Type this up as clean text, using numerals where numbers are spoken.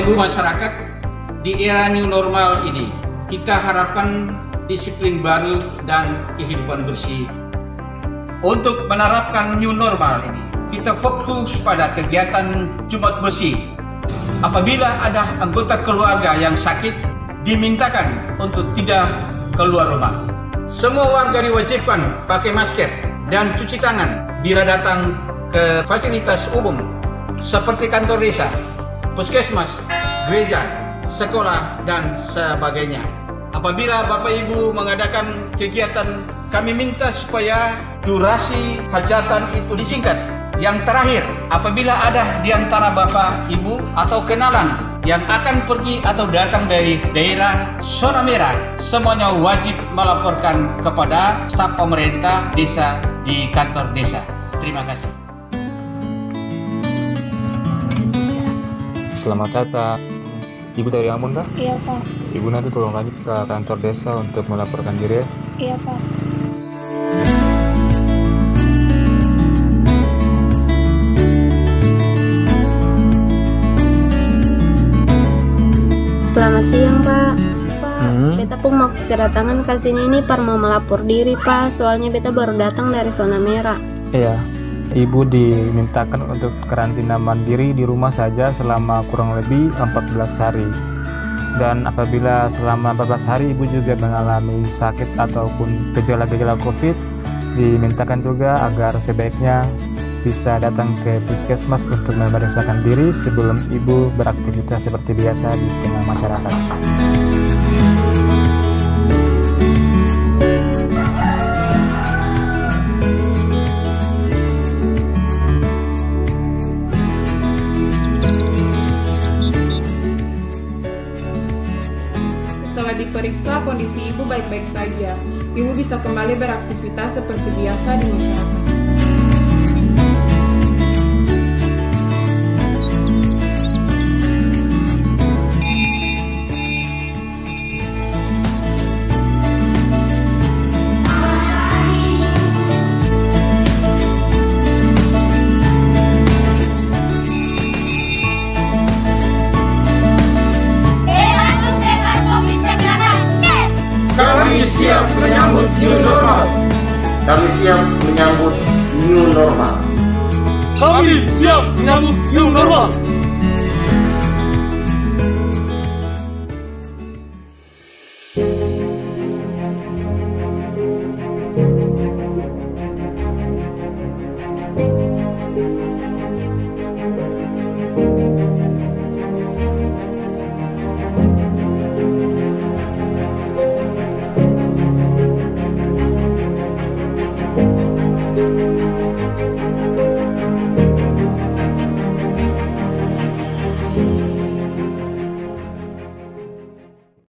Bapak Ibu masyarakat, di era new normal ini kita harapkan disiplin baru dan kehidupan bersih. Untuk menerapkan new normal ini, kita fokus pada kegiatan Jumat bersih. Apabila ada anggota keluarga yang sakit, dimintakan untuk tidak keluar rumah. Semua warga diwajibkan pakai masker dan cuci tangan bila datang ke fasilitas umum seperti kantor desa, puskesmas, gereja, sekolah, dan sebagainya. Apabila Bapak Ibu mengadakan kegiatan, kami minta supaya durasi hajatan itu disingkat. Yang terakhir, apabila ada di antara Bapak Ibu atau kenalan yang akan pergi atau datang dari daerah zona merah, semuanya wajib melaporkan kepada staf pemerintah desa di kantor desa. Terima kasih. Selamat datang. Ibu dari Ambon, Kak? Iya, Pak. Ibu nanti tolong lanjut ke kantor desa untuk melaporkan diri ya. Iya, Pak. Selamat siang, Pak. Beta pun maksud kedatangan ke sini ini mau melapor diri, Pak. Soalnya beta baru datang dari zona merah. Iya. Ibu dimintakan untuk karantina mandiri di rumah saja selama kurang lebih 14 hari. Dan apabila selama 14 hari Ibu juga mengalami sakit ataupun gejala-gejala COVID, dimintakan juga agar sebaiknya bisa datang ke puskesmas untuk memeriksakan diri sebelum Ibu beraktivitas seperti biasa di tengah masyarakat. Setelah diperiksa, kondisi Ibu baik-baik saja. Ibu bisa kembali beraktivitas seperti biasa di masyarakat. Kami siap menyambut new normal. Kami siap menyambut new normal. Kami siap menyambut new normal.